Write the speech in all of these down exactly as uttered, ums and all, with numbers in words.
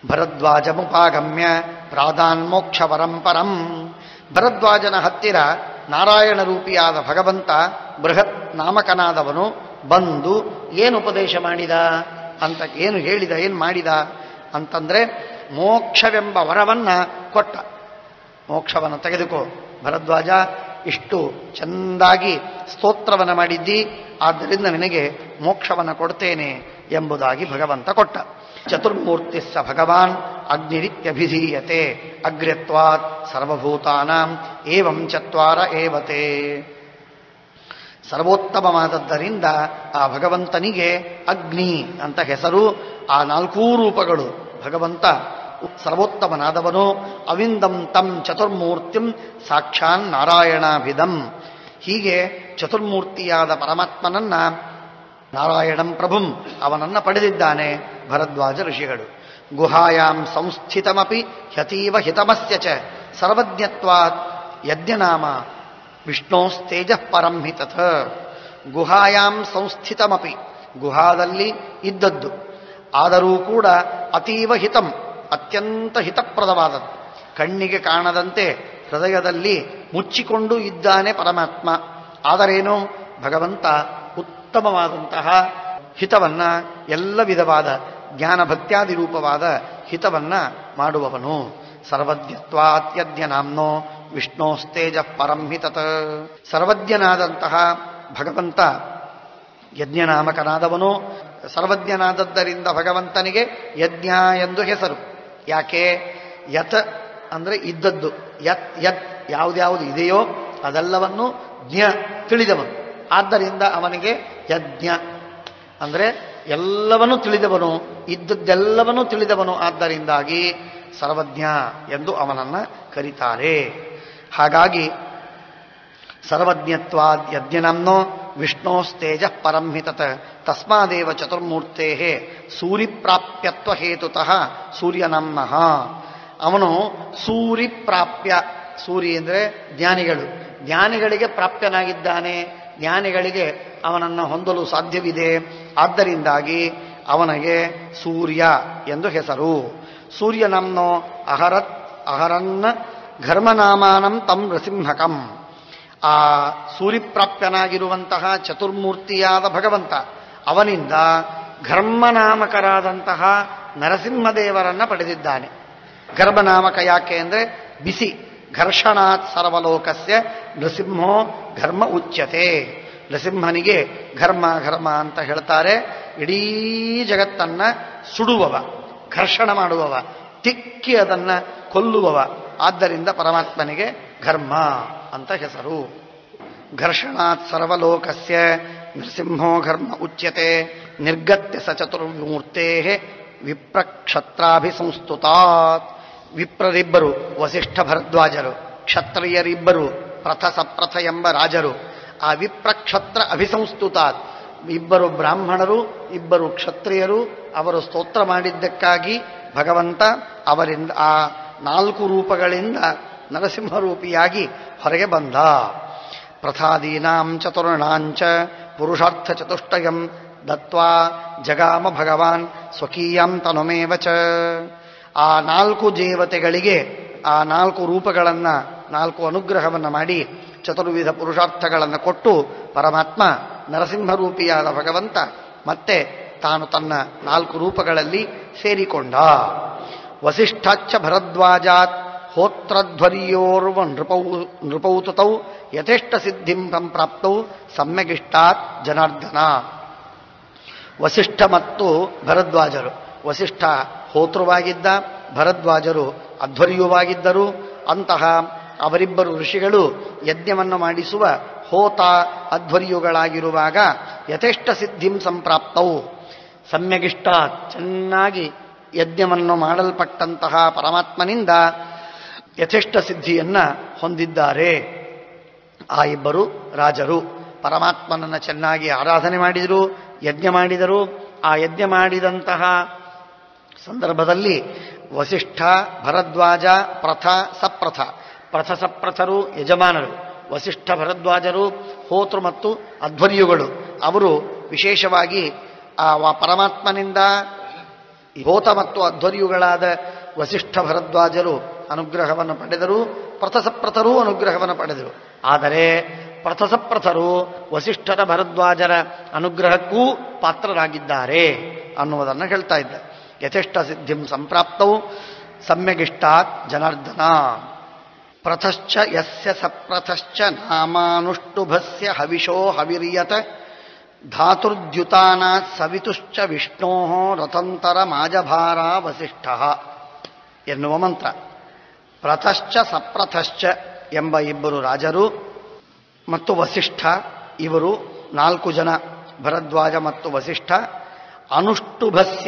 ಭರದ್ವಾಜಮುಪಾಗಮ್ಯ ಪ್ರಾದಾನ್ಮೋಕ್ಷ ಪರಂಪರಂ. ಭರದ್ವಾಜನ ಹತ್ತಿರ ನಾರಾಯಣ ರೂಪಿಯಾದ ಭಗವಂತ ಬೃಹತ್ ನಾಮಕನಾದವನು ಬಂದು ಏನು ಉಪದೇಶ ಮಾಡಿದ ಅಂತ, ಏನು ಹೇಳಿದ, ಏನು ಮಾಡಿದ ಅಂತಂದ್ರೆ ಮೋಕ್ಷವೆಂಬ ವರವನ್ನ ಕೊಟ್ಟ. ಮೋಕ್ಷವನ್ನು ತೆಗೆದುಕೋ ಭರದ್ವಾಜ, ಇಷ್ಟು ಚೆಂದಾಗಿ ಸ್ತೋತ್ರವನ್ನು ಮಾಡಿದ್ದಿ, ಆದ್ದರಿಂದ ನಿನಗೆ ಮೋಕ್ಷವನ್ನು ಕೊಡ್ತೇನೆ ಎಂಬುದಾಗಿ ಭಗವಂತ ಕೊಟ್ಟ. ಚತುರ್ಮೂರ್ತಿಸ್ಸ ಭಗವಾನ್ ಅಗ್ನಿರಿತ್ಯಭಿಧೀಯತೆ ಅಗ್ರ್ಯತ್ವಾತ್ ಸರ್ವಭೂತಾನಾಂ ಏವಂ ಚತ್ವಾರ ಏವತೆ. ಸರ್ವೋತ್ತಮವಾದದ್ದರಿಂದ ಆ ಭಗವಂತನಿಗೆ ಅಗ್ನಿ ಅಂತ ಹೆಸರು. ಆ ನಾಲ್ಕೂ ರೂಪಗಳು ಭಗವಂತ ಸರ್ವೋತ್ತಮನಾದವನು. ಅವಿಂದಂ ತಂ ಚತುರ್ಮೂರ್ತಿಂ ಸಾಕ್ಷಾನ್ ನಾರಾಯಣಾಭಿಧಂ. ಹೀಗೆ ಚತುರ್ಮೂರ್ತಿಯಾದ ಪರಮಾತ್ಮನನ್ನ ನಾರಾಯಣಂ ಪ್ರಭುಂ ಅವನನ್ನ ಪಡೆದಿದ್ದಾನೆ ಭರದ್ವಾಜ ಋಷಿಗಳು. ಗುಹಾಯಾಂ ಸಂಸ್ಥಿತಮಪಿ ಹ್ಯತೀವ ಹಿತಮಸ್ಯ ಚ ಸರ್ವಜ್ಞತ್ವಾತ್ ಯಜ್ಞನಾಮ ವಿಷ್ಣೋಸ್ತೇಜ ಪರಂ ಹಿ ತಥ. ಗುಹಾಯಾಂ ಸಂಸ್ಥಿತಮಪಿ, ಗುಹಾದಲ್ಲಿ ಇದ್ದದ್ದು, ಆದರೂ ಕೂಡ ಅತೀವ ಹಿತಂ, ಅತ್ಯಂತ ಹಿತಪ್ರದವಾದದ್ದು, ಕಣ್ಣಿಗೆ ಕಾಣದಂತೆ ಹೃದಯದಲ್ಲಿ ಮುಚ್ಚಿಕೊಂಡು ಇದ್ದಾನೆ ಪರಮಾತ್ಮ. ಆದರೇನು ಭಗವಂತ ಉತ್ತಮವಾದಂತಹ ಹಿತವನ್ನ, ಎಲ್ಲ ವಿಧವಾದ ಜ್ಞಾನ ಭಕ್ತ್ಯಾದಿ ರೂಪವಾದ ಹಿತವನ್ನ ಮಾಡುವವನು. ಸರ್ವಜ್ಞತ್ವಾತ್ಯಜ್ಞ ನಾಮ್ನೋ ವಿಷ್ಣೋಸ್ತೇಜ ಪರಂ ಹಿ ತತ್. ಸರ್ವಜ್ಞನಾದಂತಹ ಭಗವಂತ ಯಜ್ಞನಾಮಕನಾದವನು. ಸರ್ವಜ್ಞನಾದದ್ದರಿಂದ ಭಗವಂತನಿಗೆ ಯಜ್ಞ ಎಂದು ಹೆಸರು. ಯಾಕೆ? ಯತ್ ಅಂದರೆ ಇದ್ದದ್ದು, ಯತ್ ಯತ್ ಯಾವುದ್ಯಾವುದು ಇದೆಯೋ ಅದೆಲ್ಲವನ್ನು ಜ್ಞ ತಿಳಿದವನು. ಆದ್ದರಿಂದ ಅವನಿಗೆ ಯಜ್ಞ ಅಂದರೆ ಎಲ್ಲವನ್ನೂ ತಿಳಿದವನು, ಇದ್ದದ್ದೆಲ್ಲವನ್ನೂ ತಿಳಿದವನು. ಆದ್ದರಿಂದಾಗಿ ಸರ್ವಜ್ಞ ಎಂದು ಅವನನ್ನು ಕರೀತಾರೆ. ಹಾಗಾಗಿ ಸರ್ವಜ್ಞತ್ವಾದ್ ಯಜ್ಞನಂನೋ ವಿಷ್ಣೋಸ್ತೇಜ ಪರಂ ಹಿ ತತ್. ತಸ್ಮಾದೇವ ಚತುರ್ಮೂರ್ತೆ ಸೂರಿಪ್ರಾಪ್ಯತ್ವ ಹೇತುತಃ ಸೂರ್ಯನಂನಃ. ಅವನು ಸೂರಿಪ್ರಾಪ್ಯ, ಸೂರಿ ಅಂದರೆ ಜ್ಞಾನಿಗಳು, ಜ್ಞಾನಿಗಳಿಗೆ ಪ್ರಾಪ್ಯನಾಗಿದ್ದಾನೆ, ಜ್ಞಾನಿಗಳಿಗೆ ಅವನನ್ನು ಹೊಂದಲು ಸಾಧ್ಯವಿದೆ. ಆದ್ದರಿಂದಾಗಿ ಅವನಿಗೆ ಸೂರ್ಯ ಎಂದು ಹೆಸರು. ಸೂರ್ಯನಂನೋ ಅಹರತ್ ಅಹರನ್ನ ಘರ್ಮನಾಮಾನಂ ತಂ ನೃಸಿಂಹಕಂ. ಆ ಸೂರ್ಯಪ್ರಾಪ್ಯನಾಗಿರುವಂತಹ ಚತುರ್ಮೂರ್ತಿಯಾದ ಭಗವಂತ ಅವನಿಂದ ಘರ್ಮನಾಮಕರಾದಂತಹ ನರಸಿಂಹದೇವರನ್ನ ಪಡೆದಿದ್ದಾನೆ. ಘರ್ಮನಾಮಕ ಯಾಕೆ ಅಂದರೆ ಬಿಸಿ. ಘರ್ಷಣಾತ್ ಸರ್ವಲೋಕಸ್ಯ ನೃಸಿಂಹೋ ಘರ್ಮ ಉಚ್ಯತೆ. ನೃಸಿಂಹನಿಗೆ ಘರ್ಮ ಘರ್ಮ ಅಂತ ಹೇಳ್ತಾರೆ. ಇಡೀ ಜಗತ್ತನ್ನ ಸುಡುವವ, ಘರ್ಷಣ ಮಾಡುವವ, ತಿಕ್ಕಿ ಅದನ್ನ ಕೊಲ್ಲುವವ. ಆದ್ದರಿಂದ ಪರಮಾತ್ಮನಿಗೆ ಘರ್ಮ ಅಂತ ಹೆಸರು. ಘರ್ಷಣಾತ್ ಸರ್ವಲೋಕಸ್ಯ ನೃಸಿಂಹೋ ಘರ್ಮ ಉಚ್ಯತೆ. ನಿರ್ಗತ್ಯ ಸ ಚತುರ್ಮೂರ್ತೆ ವಿಪ್ರಕ್ಷತ್ರಾಭಿಸಂಸ್ತುತಾತ್. ವಿಪ್ರರಿಬ್ಬರು ವಸಿಷ್ಠ ಭರದ್ವಾಜರು, ಕ್ಷತ್ರಿಯರಿಬ್ಬರು ಪ್ರಥ ಸಪ್ರಥ ಎಂಬ ರಾಜರು. ಆ ವಿಪ್ರಕ್ಷತ್ರ ಅಭಿಸಂಸ್ತುತಾತ್, ಇಬ್ಬರು ಬ್ರಾಹ್ಮಣರು ಇಬ್ಬರು ಕ್ಷತ್ರಿಯರು ಅವರು ಸ್ತೋತ್ರ ಮಾಡಿದ್ದಕ್ಕಾಗಿ ಭಗವಂತ ಅವರಿಂದ ಆ ನಾಲ್ಕು ರೂಪಗಳಿಂದ ನರಸಿಂಹರೂಪಿಯಾಗಿ ಹೊರಗೆ ಬಂದ. ಪ್ರಥಾದೀನಾಂ ಚತುರ್ಣಾಂಚ ಪುರುಷಾರ್ಥ ಚತುಷ್ಟಯಂ ದತ್ವಾ ಜಗಾಮ ಭಗವಾನ್ ಸ್ವಕೀಯಂ ತನುಮೇವ ಚ. ಆ ನಾಲ್ಕು ದೇವತೆಗಳಿಗೆ ಆ ನಾಲ್ಕು ರೂಪಗಳನ್ನು, ನಾಲ್ಕು ಅನುಗ್ರಹವನ್ನು ಮಾಡಿ ಚತುರ್ವಿಧ ಪುರುಷಾರ್ಥಗಳನ್ನು ಕೊಟ್ಟು ಪರಮಾತ್ಮ ನರಸಿಂಹರೂಪಿಯಾದ ಭಗವಂತ ಮತ್ತೆ ತಾನು ತನ್ನ ನಾಲ್ಕು ರೂಪಗಳಲ್ಲಿ ಸೇರಿಕೊಂಡ. ವಸಿಷ್ಠಾಚ್ಚ ಭರದ್ವಾಜಾತ್ ಹೋತ್ರಧ್ವರ್ಯೋರ್ವ ನೃಪೌ ನೃಪೌತೌ ಯಥೇಷ್ಟ ಸಿದ್ಧಿಂ ಸಂಪ್ರಾಪ್ತೌ ಸಮ್ಯಗಿಷ್ಟಾತ್ ಜನಾರ್ದನ. ವಸಿಷ್ಠ ಮತ್ತು ಭರದ್ವಾಜರು, ವಸಿಷ್ಠ ಹೋತೃವಾಗಿದ್ದ, ಭರದ್ವಾಜರು ಅಧ್ವರ್ಯುವಾಗಿದ್ದರು. ಅಂತಹ ಅವರಿಬ್ಬರು ಋಷಿಗಳು ಯಜ್ಞವನ್ನು ಮಾಡಿಸುವ ಹೋತ ಅಧ್ವರ್ಯುಗಳಾಗಿರುವಾಗ ಯಥೇಷ್ಟ ಸಿದ್ಧಿಂ ಸಂಪ್ರಾಪ್ತವು, ಸಮ್ಯಗಿಷ್ಟ ಚೆನ್ನಾಗಿ ಯಜ್ಞವನ್ನು ಮಾಡಲ್ಪಟ್ಟಂತಹ ಪರಮಾತ್ಮನಿಂದ ಯಥೇಷ್ಟ ಸಿದ್ಧಿಯನ್ನ ಹೊಂದಿದ್ದಾರೆ. ಆ ಇಬ್ಬರು ರಾಜರು ಪರಮಾತ್ಮನನ್ನು ಚೆನ್ನಾಗಿ ಆರಾಧನೆ ಮಾಡಿದರು, ಯಜ್ಞ ಮಾಡಿದರು. ಆ ಯಜ್ಞ ಮಾಡಿದಂತಹ ಸಂದರ್ಭದಲ್ಲಿ ವಸಿಷ್ಠ, ಭರದ್ವಾಜ, ಪ್ರಥ, ಸಪ್ರಥ. ಪ್ರಥ ಸಪ್ರಥರು ಯಜಮಾನರು, ವಸಿಷ್ಠ ಭರದ್ವಾಜರು ಹೋತೃ ಮತ್ತು ಅಧ್ವರ್ಯುಗಳು. ಅವರು ವಿಶೇಷವಾಗಿ ಆ ಪರಮಾತ್ಮನಿಂದ ಹೋತ ಮತ್ತು ಅಧ್ವರ್ಯುಗಳಾದ ವಸಿಷ್ಠ ಭರದ್ವಾಜರು ಅನುಗ್ರಹವನ್ನು ಪಡೆದರು, ಪ್ರಥಸಪ್ರಥರೂ ಅನುಗ್ರಹವನ್ನು ಪಡೆದರು. ಆದರೆ ಪ್ರಥಸಪ್ರಥರು ವಸಿಷ್ಠರ ಭರದ್ವಾಜರ ಅನುಗ್ರಹಕ್ಕೂ ಪಾತ್ರರಾಗಿದ್ದಾರೆ ಅನ್ನುವುದನ್ನು ಹೇಳ್ತಾ ಇದ್ದ. ಯಥೇಷ್ಟ ಸಿದ್ಧಿಂ ಸಂಪ್ರಾಪ್ತವು ಸಮ್ಯಗಿಷ್ಟಾತ್ ಜನಾರ್ದನ. ಪ್ರಥಶ್ಚ ಯಸ್ಯ ಸಪ್ರಥಶ್ಚ ನಾಮಾನುಷ್ಟುಭಸ್ಯ ಹವಿಷೋ ಹವಿರ್ಯತ ಧಾತುರ್ದ್ಯುತಾನಾತ್ ಸವಿತುಶ್ಚ ವಿಷ್ಣೋ ರಥಂತರ ಮಾಜಭಾರ ವಸಿಷ್ಠ ಎನ್ನುವ ಮಂತ್ರ. ಪ್ರಥಶ್ಚ ಸಪ್ರಥಶ್ಚ ಎಂಬ ಇಬ್ಬರು ರಾಜರು ಮತ್ತು ವಸಿಷ್ಠ, ಇವರು ನಾಲ್ಕು ಜನ, ಭರದ್ವಾಜ ಮತ್ತು ವಸಿಷ್ಠ. ಅನುಷ್ಟುಭಸ್ಯ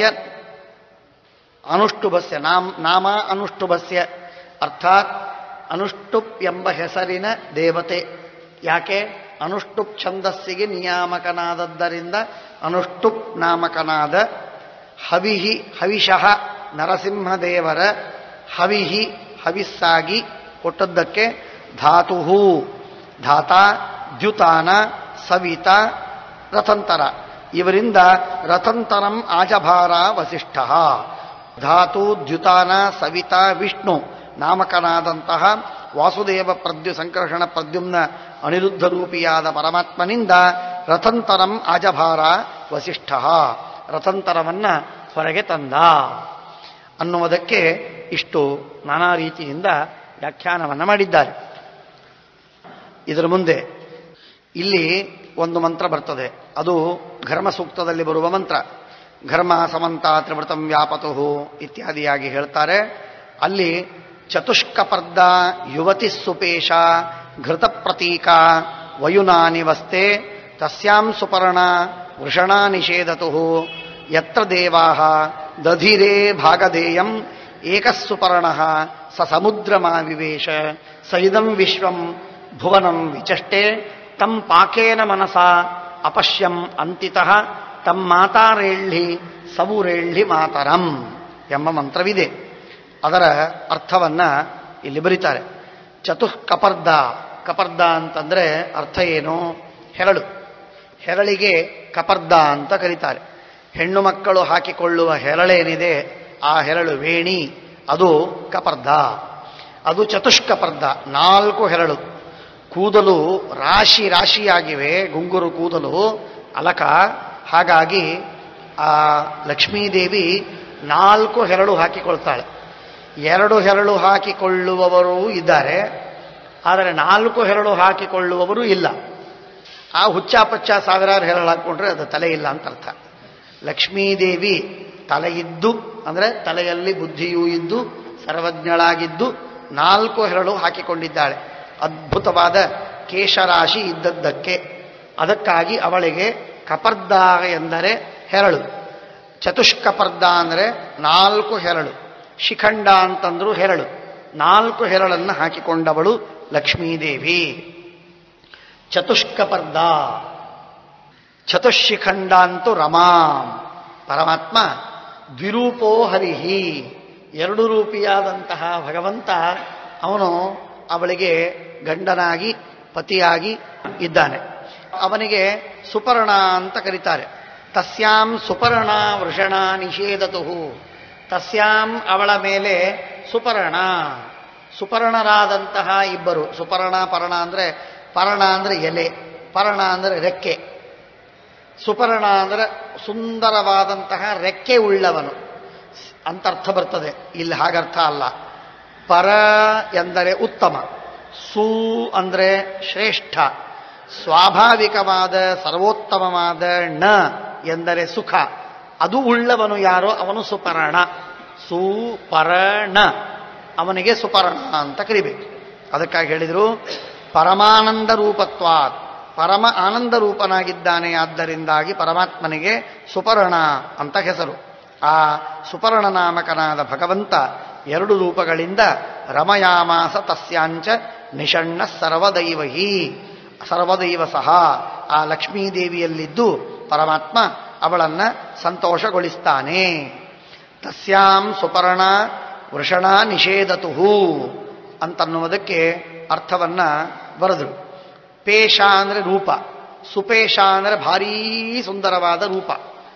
ಅನುಷ್ಟುಭಸ್ಯ ನಾಮ ನಾಮ ಅನುಷ್ಟುಭಸ್ಯ ಅರ್ಥಾತ್ ಅನುಷ್ಟುಪ್ ಎಂಬ ಹೆಸರಿನ ದೇವತೆ. ಯಾಕೆ? ಅನುಷ್ಟುಪ್ ಛಂದಸ್ಸಿಗೆ ನಿಯಾಮಕನಾದದ್ದರಿಂದ ಅನುಷ್ಟುಪ್ ನಾಮಕನಾದ. ಹವಿಹಿ ಹವಿಷಃ ನರಸಿಂಹದೇವರ ಹವಿಹಿ ಹವಿಸ್ಸಾಗಿ ಕೊಟ್ಟದ್ದಕ್ಕೆ ಧಾತು ಧಾತ ದ್ಯುತಾನ ಸವಿತ ರಥಂತರ, ಇವರಿಂದ ರಥಂತರಂ ಆಜಭಾರ ವಸಿಷ್ಠ. ಧಾತು ದ್ಯುತಾನ ಸವಿತ ವಿಷ್ಣು ನಾಮಕನಾದಂತಹ ವಾಸುದೇವ ಪ್ರದ್ಯು ಸಂಕರ್ಷಣ ಪ್ರದ್ಯುಮ್ನ ಅನಿರುದ್ಧ ರೂಪಿಯಾದ ಪರಮಾತ್ಮನಿಂದ ರಥಂತರಂ ಆಜಭಾರ ವಸಿಷ್ಠ, ರಥಂತರವನ್ನ ಹೊರಗೆ ತಂದ ಅನ್ನುವುದಕ್ಕೆ ಇಷ್ಟು ನಾನಾ ರೀತಿಯಿಂದ ವ್ಯಾಖ್ಯಾನವನ್ನು ಮಾಡಿದ್ದಾರೆ. ಇದರ ಮುಂದೆ ಇಲ್ಲಿ ಒಂದು ಮಂತ್ರ ಬರ್ತದೆ, ಅದು ಘರ್ಮ ಸೂಕ್ತದಲ್ಲಿ ಬರುವ ಮಂತ್ರ. ಘರ್ಮ ಸಮಂತ ತ್ರಿವೃತಂ ವ್ಯಾಪತು ಇತ್ಯಾದಿಯಾಗಿ ಹೇಳ್ತಾರೆ. ಅಲ್ಲಿ ಚತುಷ್ಕಪರ್ದ ಯುವತಿ ಸುಪೇಶ ಘೃತ ಪ್ರತೀಕ ವಯುನಾನಿ ವಸ್ತೆ ತಸ್ಯಾಂ ಸುಪರ್ಣ ವೃಷಣಾ ನಿಷೇಧತು ಯತ್ರ ದೇವಾಃ ದಧಿರೇ ಭಾಗಧೇಯಂ ಏಕಃ ಸುಪರ್ಣಃ ಸ ಸಮುದ್ರಮಾವಿವೇಶ ಸೈದಂ ವಿಶ್ವಂ ಭುವನಂ ವಿಚಷ್ಟೆ ತಂ ಪಾಕೇನ ಮನಸಾ ಅಪಶ್ಯಂ ಅಂತಿತಃ ತಂ ಮಾತಾರೇಳ್ಳಿ ಸವುರೇಳ್ಳಿ ಮಾತರಂ ಎಂಬ ಮಂತ್ರವಿದೆ. ಅದರ ಅರ್ಥವನ್ನ ಇಲ್ಲಿ ಬರೀತಾರೆ. ಚತುಃ ಕಪರ್ದ, ಕಪರ್ದ ಅಂತಂದ್ರೆ ಅರ್ಥ ಏನು? ಹೆರಳು. ಹೆರಳಿಗೆ ಕಪರ್ದ ಅಂತ ಕರೀತಾರೆ. ಹೆಣ್ಣು ಮಕ್ಕಳು ಹಾಕಿಕೊಳ್ಳುವ ಹೆರಳೇನಿದೆ ಆ ಹೆರಳು ವೇಣಿ, ಅದು ಕಪರ್ದ. ಅದು ಚತುಷ್ಕಪರ್ದ, ನಾಲ್ಕು ಹೆರಳು. ಕೂದಲು ರಾಶಿ ರಾಶಿಯಾಗಿವೆ, ಗುಂಗುರು ಕೂದಲು ಅಲಕ. ಹಾಗಾಗಿ ಆ ಲಕ್ಷ್ಮೀದೇವಿ ನಾಲ್ಕು ಹೆರಳು ಹಾಕಿಕೊಳ್ತಾಳೆ. ಎರಡು ಹೆರಳು ಹಾಕಿಕೊಳ್ಳುವವರು ಇದ್ದಾರೆ, ಆದರೆ ನಾಲ್ಕು ಹೆರಳು ಹಾಕಿಕೊಳ್ಳುವವರು ಇಲ್ಲ. ಆ ಹುಚ್ಚಾಪಚ್ಚ ಸಾವಿರಾರು ಹೆರಳು ಹಾಕಿಕೊಂಡ್ರೆ ಅದು ತಲೆ ಇಲ್ಲ ಅಂತ ಅರ್ಥ. ಲಕ್ಷ್ಮೀದೇವಿ ತಲೆಯಿದ್ದು ಅಂದರೆ ತಲೆಯಲ್ಲಿ ಬುದ್ಧಿಯೂ ಇದ್ದು ಸರ್ವಜ್ಞಳಾಗಿದ್ದು ನಾಲ್ಕು ಹೆರಳು ಹಾಕಿಕೊಂಡಿದ್ದಾಳೆ. ಅದ್ಭುತವಾದ ಕೇಶರಾಶಿ ಇದ್ದದ್ದಕ್ಕೆ, ಅದಕ್ಕಾಗಿ ಅವಳಿಗೆ ಕಪರ್ದ ಎಂದರೆ ಹೆರಳು. ಚತುಷ್ಕಪರ್ದ ಅಂದರೆ ನಾಲ್ಕು ಹೆರಳು. ಶಿಖಂಡ ಅಂತಂದ್ರೂ ಹೆರಳು. ನಾಲ್ಕು ಹೆರಳನ್ನು ಹಾಕಿಕೊಂಡವಳು ಲಕ್ಷ್ಮೀದೇವಿ. ಚತುಷ್ಕಪರ್ದ ಚತುಶಿಖಂಡ ಅಂತೂ ರಮಾಂ, ಪರಮಾತ್ಮ. ದ್ವಿರೂಪೋ ಹರಿಹಿ, ಎರಡು ರೂಪಿಯಾದಂತಹ ಭಗವಂತ ಅವನು ಅವಳಿಗೆ ಗಂಡನಾಗಿ ಪತಿಯಾಗಿ ಇದ್ದಾನೆ. ಅವನಿಗೆ ಸುಪರ್ಣ ಅಂತ ಕರೀತಾರೆ. ತಸ್ಯಾಂ ಸುಪರ್ಣ ವೃಷಣ ನಿಷೇಧತು. ತಸ್ಯಾಂ ಅವಳ ಮೇಲೆ ಸುಪರ್ಣ, ಸುಪರ್ಣರಾದಂತಹ ಇಬ್ಬರು. ಸುಪರ್ಣ ಪರ್ಣ ಅಂದರೆ, ಪರ್ಣ ಅಂದರೆ ಎಲೆ, ಪರ್ಣ ಅಂದರೆ ರೆಕ್ಕೆ. ಸುಪರ್ಣ ಅಂದರೆ ಸುಂದರವಾದಂತಹ ರೆಕ್ಕೆ ಉಳ್ಳವನು ಅಂತರ್ಥ ಬರ್ತದೆ. ಇಲ್ಲಿ ಹಾಗರ್ಥ ಅಲ್ಲ. ಪರ ಎಂದರೆ ಉತ್ತಮ, ಸು ಅಂದರೆ ಶ್ರೇಷ್ಠ, ಸ್ವಾಭಾವಿಕವಾದ ಸರ್ವೋತ್ತಮವಾದ ಣ ಎಂದರೆ ಸುಖ. ಅದು ಉಳ್ಳವನು ಯಾರೋ ಅವನು ಸುಪರ್ಣ. ಸುಪರ್ಣ, ಅವನಿಗೆ ಸುಪರ್ಣ ಅಂತ ಕರಿಬೇಕು. ಅದಕ್ಕಾಗಿ ಹೇಳಿದರು ಪರಮಾನಂದ ರೂಪತ್ವಾತ್, ಪರಮ ಆನಂದ ರೂಪನಾಗಿದ್ದಾನೆ. ಆದ್ದರಿಂದಾಗಿ ಪರಮಾತ್ಮನಿಗೆ ಸುಪರ್ಣ ಅಂತ ಹೆಸರು. ಆ ಸುಪರ್ಣ ನಾಮಕನಾದ ಭಗವಂತ ಎರಡು ರೂಪಗಳಿಂದ ರಮಯಾಮಾಸ ತಸ್ಯಾಂಚ ನಿಷಣ್ಣ ಸರ್ವದೈವಹಿ, ಸರ್ವದೈವ ಸಹ ಆ ಲಕ್ಷ್ಮೀದೇವಿಯಲ್ಲಿದ್ದು ಪರಮಾತ್ಮ ಅವಳನ್ನ ಸಂತೋಷಗೊಳಿಸ್ತಾನೆ. ತಸ್ಯಾಂ ಸುಪರ್ಣ ವೃಷಣ ನಿಷೇಧತು ಅಂತನ್ನುವುದಕ್ಕೆ ಅರ್ಥವನ್ನ ಬರೆದರು. ಪೇಶ ಅಂದರೆ ರೂಪ, ಸುಪೇಶ ಅಂದರೆ ಭಾರೀ ಸುಂದರವಾದ ರೂಪ,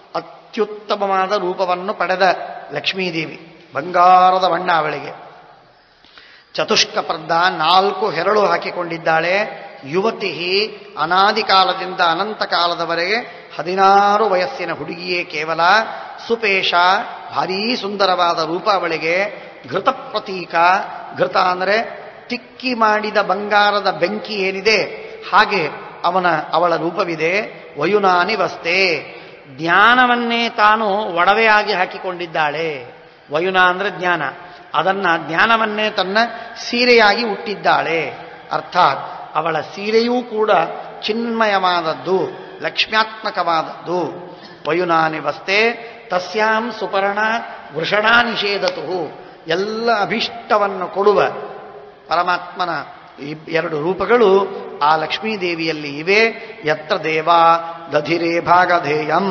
ಅತ್ಯುತ್ತಮವಾದ ರೂಪವನ್ನು ಪಡೆದ ಲಕ್ಷ್ಮೀದೇವಿ. ಬಂಗಾರದ ಬಣ್ಣ ಅವಳಿಗೆ. ಚತುಷ್ಕಪ್ರದ್ದ, ನಾಲ್ಕು ಹೆರಳು ಹಾಕಿಕೊಂಡಿದ್ದಾಳೆ. ಯುವತಿ, ಅನಾದಿ ಕಾಲದಿಂದ ಅನಂತ ಕಾಲದವರೆಗೆ ಹದಿನಾರು ವಯಸ್ಸಿನ ಹುಡುಗಿಯೇ ಕೇವಲ. ಸುಪೇಶ, ಭಾರೀ ಸುಂದರವಾದ ರೂಪ ಅವಳಿಗೆ. ಘೃತ ಪ್ರತೀಕ, ಘೃತ ಅಂದರೆ ತಿಕ್ಕಿ ಮಾಡಿದ ಬಂಗಾರದ ಬೆಂಕಿ ಏನಿದೆ ಹಾಗೆ ಅವನ ಅವಳ ರೂಪವಿದೆ. ವಯುನಾನಿ ವಸ್ತೆ, ಜ್ಞಾನವನ್ನೇ ತಾನು ಒಡವೆಯಾಗಿ ಹಾಕಿಕೊಂಡಿದ್ದಾಳೆ. ವಯುನ ಅಂದರೆ ಜ್ಞಾನ, ಅದನ್ನ ಜ್ಞಾನವನ್ನೇ ತನ್ನ ಸೀರೆಯಾಗಿ ಹುಟ್ಟಿದ್ದಾಳೆ. ಅರ್ಥಾತ್ ಅವಳ ಸೀರೆಯೂ ಕೂಡ ಚಿನ್ಮಯವಾದದ್ದು, ಲಕ್ಷ್ಮ್ಯಾತ್ಮಕವಾದದ್ದು. ವಯುನಾನಿ ವಸ್ತೆ ತಸ್ಯಾಂ ಸುಪರ್ಣ ವೃಷಣಾ ನಿಷೇಧತು, ಎಲ್ಲ ಅಭೀಷ್ಟವನ್ನು ಕೊಡುವ ಪರಮಾತ್ಮನ ಎರಡು ರೂಪಗಳು ಆ ಲಕ್ಷ್ಮೀದೇವಿಯಲ್ಲಿ ಇವೆ. ಯತ್ರ ದೇವಾ ದಧಿರೇ ಭಾಗಧೇಯಂ,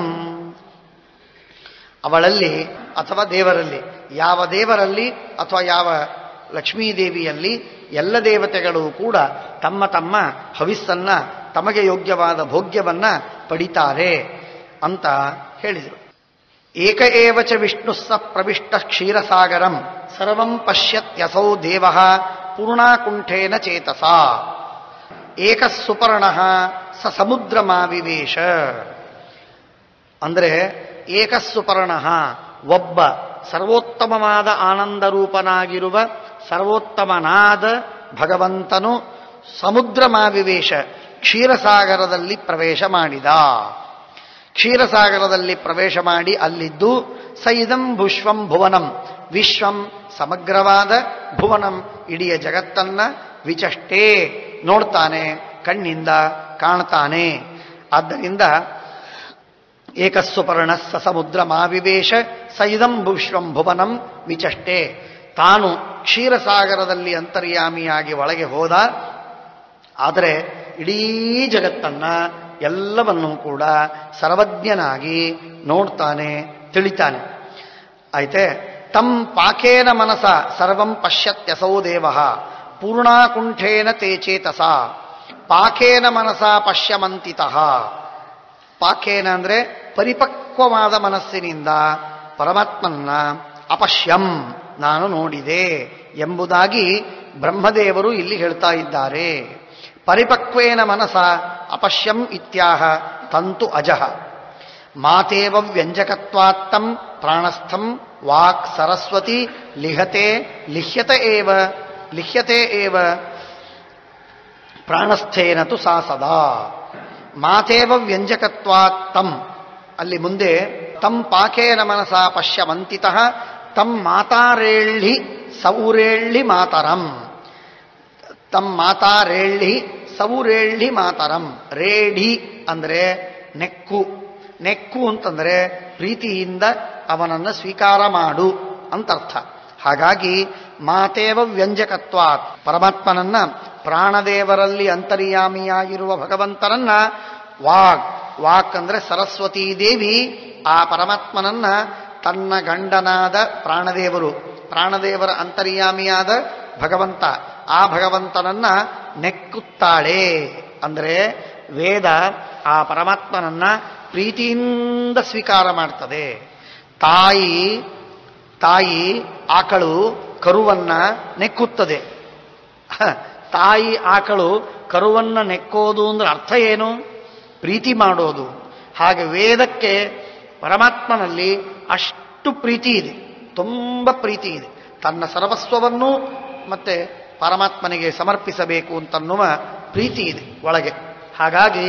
ಅವಳಲ್ಲಿ ಅಥವಾ ದೇವರಲ್ಲಿ, ಯಾವ ದೇವರಲ್ಲಿ ಅಥವಾ ಯಾವ ಲಕ್ಷ್ಮೀದೇವಿಯಲ್ಲಿ ಎಲ್ಲ ದೇವತೆಗಳು ಕೂಡ ತಮ್ಮ ತಮ್ಮ ಹವಿಸ್ಸನ್ನ, ತಮಗೆ ಯೋಗ್ಯವಾದ ಭೋಗ್ಯವನ್ನ ಪಡಿತಾರೆ ಅಂತ ಹೇಳಿದರು. ಏಕ ಏವ ಚ ವಿಷ್ಣು ಸ ಪ್ರವಿಷ್ಟ ಕ್ಷೀರಸಾಗರಂ ಸರ್ವಂ ಪಶ್ಯತ್ಯಸೌ ದೇವ ಪೂರ್ಣಾಕುಂಠೇನ ಚೇತಸ. ಏಕ ಸುಪರ್ಣ ಸ ಸಮುದ್ರಮಾವಿವೇಶ, ಅಂದರೆ ಏಕ ಸುಪರ್ಣ, ಒಬ್ಬ ಸರ್ವೋತ್ತಮವಾದ ಆನಂದ ರೂಪನಾಗಿರುವ ಸರ್ವೋತ್ತಮನಾದ ಭಗವಂತನು ಸಮುದ್ರಮಾವಿವೇಶ, ಕ್ಷೀರಸಾಗರದಲ್ಲಿ ಪ್ರವೇಶ ಮಾಡಿದ. ಕ್ಷೀರಸಾಗರದಲ್ಲಿ ಪ್ರವೇಶ ಮಾಡಿ ಅಲ್ಲಿದ್ದು ಸ ಇದಂ ವಿಶ್ವಂ ಭುವನಂ, ವಿಶ್ವಂ ಸಮಗ್ರವಾದ, ಭುವನಂ ಇಡೀ ಜಗತ್ತನ್ನ, ವಿಚಷ್ಟೇ ನೋಡ್ತಾನೆ, ಕಣ್ಣಿಂದ ಕಾಣ್ತಾನೆ. ಆದ್ದರಿಂದ ಏಕಸ್ಸುಪರ್ಣ ಸ ಸಮುದ್ರ ಮಾವಿವೇಶ ಸ ಇದಂ ವಿಶ್ವಂ ಭುವನಂ ವಿಚಷ್ಟೇ, ತಾನು ಕ್ಷೀರಸಾಗರದಲ್ಲಿ ಅಂತರ್ಯಾಮಿಯಾಗಿ ಒಳಗೆ ಹೋದ. ಆದರೆ ಇಡೀ ಜಗತ್ತನ್ನ, ಎಲ್ಲವನ್ನೂ ಕೂಡ ಸರ್ವಜ್ಞನಾಗಿ ನೋಡ್ತಾನೆ, ತಿಳಿತಾನೆ. ಆಯ್ತೆ. ತಂ ಪಾಕೇನ ಮನಸ ಸರ್ವಂ ಪಶ್ಯತ್ಯಸೌ ದೇವ ಪೂರ್ಣಾಕುಂಠೇನ ತೇ ಚೇತಸ. ಪಾಕೇನ ಮನಸ ಪಶ್ಯಮಂತಿತಃ, ಪಾಕೇನ ಅಂದರೆ ಪರಿಪಕ್ವವಾದ ಮನಸ್ಸಿನಿಂದ ಪರಮಾತ್ಮನ್ನ ಅಪಶ್ಯಂ, ನಾನು ನೋಡಿದೆ ಎಂಬುದಾಗಿ ಬ್ರಹ್ಮದೇವರು ಇಲ್ಲಿ ಹೇಳ್ತಾ ಇದ್ದಾರೆ. ಪರಿಪಕ್ವೇನ ಮನಸ ಅಪಶ್ಯಂ ಇತ್ಯಾಹ ತಂತು ಅಜಃ. ಮಾತೇವ ವ್ಯಂಜಕತ್ವಾತ್ತಂ ಪ್ರಾಣಸ್ಥಂ ವಾಕ್ ಸರಸ್ವತಿ ಲಿಹತೆ ಲಿಹ್ಯತೆ ಏವ ಲಿಹ್ಯತೆ ಏವ ಪ್ರಾಣಸ್ಥೇನ ತು ಸಾ ಸದಾ. ಮಾತೇವ ವ್ಯಂಜಕತ್ವಾತ್ತಂ, ಅಲ್ಲಿ ಮುಂದೆ ತಂ ಪಾಕೇನ ಮನಸ ಪಶ್ಯಮಂತಿತಃ ತಂ ಮಾತಾರೇಳ್ಳಿ ಸೌರೇಳ್ಳಿ ಮಾತರಂ. ತಂ ಮಾತಾರೇಳ್ಳಿ ಸೌರೇಳ್ಳಿ ಮಾತರಂ. ರೇಢಿ ಅಂದರೆ ನೆಕ್ಕು, ನೆಕ್ಕು ಅಂತಂದರೆ ಪ್ರೀತಿಯಿಂದ ಅವನನ್ನು ಸ್ವೀಕಾರ ಮಾಡು ಅಂತರ್ಥ. ಹಾಗಾಗಿ ಮಾತೇವ ವ್ಯಂಜಕತ್ವಾತ್, ಪರಮಾತ್ಮನನ್ನ, ಪ್ರಾಣದೇವರಲ್ಲಿ ಅಂತರ್ಯಾಮಿಯಾಗಿರುವ ಭಗವಂತನನ್ನ, ವಾಗ್, ವಾಕ್ ಅಂದರೆ ಸರಸ್ವತೀ ದೇವಿ ಆ ಪರಮಾತ್ಮನನ್ನ ತನ್ನ ಗಂಡನಾದ ಪ್ರಾಣದೇವರು, ಪ್ರಾಣದೇವರ ಅಂತರ್ಯಾಮಿಯಾದ ಭಗವಂತ, ಆ ಭಗವಂತನನ್ನ ನೆಕ್ಕುತ್ತಾಳೆ. ಅಂದರೆ ವೇದ ಆ ಪರಮಾತ್ಮನನ್ನ ಪ್ರೀತಿಯಿಂದ ಸ್ವೀಕಾರ ಮಾಡ್ತದೆ. ತಾಯಿ ತಾಯಿ ಆಕಳು ಕರುವನ್ನ ನೆಕ್ಕುತ್ತದೆ. ತಾಯಿ ಆಕಳು ಕರುವನ್ನ ನೆಕ್ಕೋದು ಅಂದ್ರೆ ಅರ್ಥ ಏನು? ಪ್ರೀತಿ ಮಾಡೋದು. ಹಾಗೆ ವೇದಕ್ಕೆ ಪರಮಾತ್ಮನಲ್ಲಿ ಅಷ್ಟು ಪ್ರೀತಿ ಇದೆ, ತುಂಬ ಪ್ರೀತಿ ಇದೆ. ತನ್ನ ಸರ್ವಸ್ವವನ್ನು ಮತ್ತೆ ಪರಮಾತ್ಮನಿಗೆ ಸಮರ್ಪಿಸಬೇಕು ಅಂತನ್ನುವ ಪ್ರೀತಿ ಇದೆ ಒಳಗೆ. ಹಾಗಾಗಿ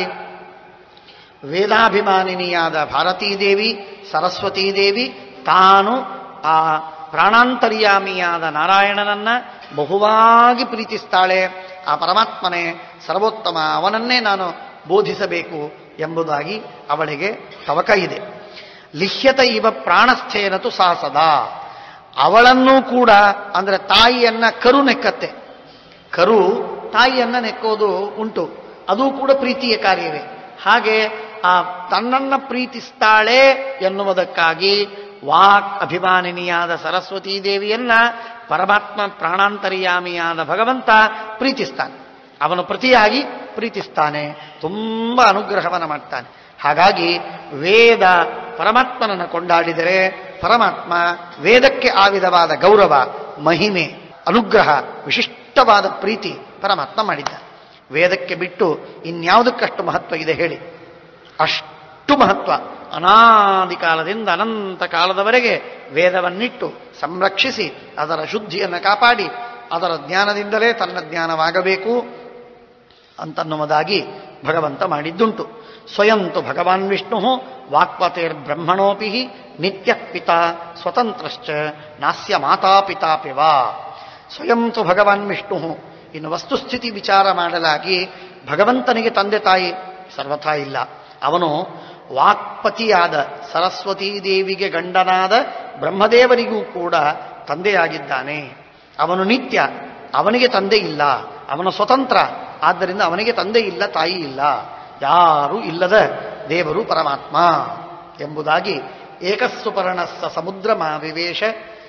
ವೇದಾಭಿಮಾನಿನಿಯಾದ ಭಾರತೀದೇವಿ, ಸರಸ್ವತೀದೇವಿ ತಾನು ಆ ಪ್ರಾಣಾಂತರ್ಯಾಮಿಯಾದ ನಾರಾಯಣನನ್ನ ಬಹುವಾಗಿ ಪ್ರೀತಿಸ್ತಾಳೆ. ಆ ಪರಮಾತ್ಮನೇ ಸರ್ವೋತ್ತಮ, ಅವನನ್ನೇ ನಾನು ಬೋಧಿಸಬೇಕು ಎಂಬುದಾಗಿ ಅವಳಿಗೆ ತವಕ ಇದೆ. ಲಿಹ್ಯತ ಇವ ಪ್ರಾಣಸ್ಥೇನತು ಸಾ ಸದಾ. ಅವಳನ್ನೂ ಕೂಡ, ಅಂದರೆ ತಾಯಿಯನ್ನ ಕರು ನೆಕ್ಕತ್ತೆ. ಕರು ತಾಯಿಯನ್ನ ನೆಕ್ಕೋದು ಉಂಟು, ಅದು ಕೂಡ ಪ್ರೀತಿಯ ಕಾರ್ಯವೇ. ಹಾಗೆ ಆ ತನ್ನನ್ನ ಪ್ರೀತಿಸ್ತಾಳೆ ಎನ್ನುವುದಕ್ಕಾಗಿ ವಾಕ್ ಅಭಿಮಾನಿನಿಯಾದ ಸರಸ್ವತೀ ದೇವಿಯನ್ನ ಪರಮಾತ್ಮ ಪ್ರಾಣಾಂತರ್ಯಾಮಿಯಾದ ಭಗವಂತ ಪ್ರೀತಿಸ್ತಾನೆ. ಅವನು ಪ್ರತಿಯಾಗಿ ಪ್ರೀತಿಸ್ತಾನೆ, ತುಂಬ ಅನುಗ್ರಹವನ್ನು ಮಾಡ್ತಾನೆ. ಹಾಗಾಗಿ ವೇದ ಪರಮಾತ್ಮನನ್ನು ಕೊಂಡಾಡಿದರೆ ಪರಮಾತ್ಮ ವೇದಕ್ಕೆ ಆ ವಿಧವಾದ ಗೌರವ, ಮಹಿಮೆ, ಅನುಗ್ರಹ, ವಿಶಿಷ್ಟವಾದ ಪ್ರೀತಿ ಪರಮಾತ್ಮ ಮಾಡಿದ್ದಾನೆ. ವೇದಕ್ಕೆ ಬಿಟ್ಟು ಇನ್ಯಾವುದಕ್ಕಷ್ಟು ಮಹತ್ವ ಇದೆ ಹೇಳಿ? ಅಷ್ಟು ಮಹತ್ವ. ಅನಾದಿ ಕಾಲದಿಂದ ಅನಂತ ಕಾಲದವರೆಗೆ ವೇದವನ್ನಿಟ್ಟು ಸಂರಕ್ಷಿಸಿ ಅದರ ಶುದ್ಧಿಯನ್ನು ಕಾಪಾಡಿ ಅದರ ಜ್ಞಾನದಿಂದಲೇ ತನ್ನ ಜ್ಞಾನವಾಗಬೇಕು ಅಂತನ್ನುವುದಾಗಿ ಭಗವಂತ ಮಾಡಿದ್ದುಂಟು. ಸ್ವಯಂತು ಭಗವಾನ್ ವಿಷ್ಣು ವಾಕ್ಪತೇರ್ಬ್ರಹ್ಮಣೋಪಿ ನಿತ್ಯ ಪಿತಾ ಸ್ವತಂತ್ರಶ್ಚ ನಾಸ್ಯ ಮಾತಾಪಿತಾಪಿ ವಾ. ಸ್ವಯಂತು ಭಗವಾನ್ ವಿಷ್ಣು. ಇನ್ನು ವಸ್ತುಸ್ಥಿತಿ ವಿಚಾರ ಮಾಡಲಾಗಿ ಭಗವಂತನಿಗೆ ತಂದೆ ತಾಯಿ ಸರ್ವಥಾ ಇಲ್ಲ. ಅವನು ವಾಕ್ಪತಿಯಾದ ಸರಸ್ವತೀ ದೇವಿಗೆ ಗಂಡನಾದ ಬ್ರಹ್ಮದೇವರಿಗೂ ಕೂಡ ತಂದೆಯಾಗಿದ್ದಾನೆ. ಅವನು ನಿತ್ಯ, ಅವನಿಗೆ ತಂದೆ ಇಲ್ಲ. ಅವನು ಸ್ವತಂತ್ರ, ಆದ್ದರಿಂದ ಅವನಿಗೆ ತಂದೆ ಇಲ್ಲ, ತಾಯಿ ಇಲ್ಲ, ಯಾರೂ ಇಲ್ಲದ ದೇವರು ಪರಮಾತ್ಮ ಎಂಬುದಾಗಿ ಏಕಸ್ಸುಪರ್ಣಸ್ಸ ಸಮುದ್ರ ಮಾವಿವೇಶ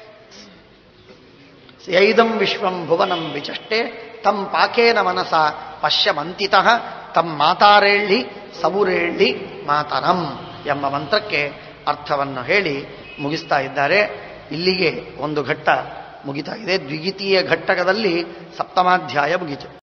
ಯೈದಂ ವಿಶ್ವಂ ಭುವನಂ ವಿಚಷ್ಟೆ ತಂ ಪಾಕೇನ ಮನಸ ಪಶ್ಯಮಂತಿತಃ ತಂ ಮಾತಾರೇಳ್ಳಿ ಸವುರೇಳ್ಳಿ ಮಾತರಂ ಎಂಬ ಮಂತ್ರಕ್ಕೆ ಅರ್ಥವನ್ನು ಹೇಳಿ ಮುಗಿಸ್ತಾ ಇದ್ದಾರೆ. ಇಲ್ಲಿಗೆ ಒಂದು ಘಟ್ಟ ಮುಗಿತಾ ಇದೆ. ದ್ವಿತೀಯ ಘಟ್ಟಕದಲ್ಲಿ ಸಪ್ತಮಾಧ್ಯಾಯ ಮುಗಿತು.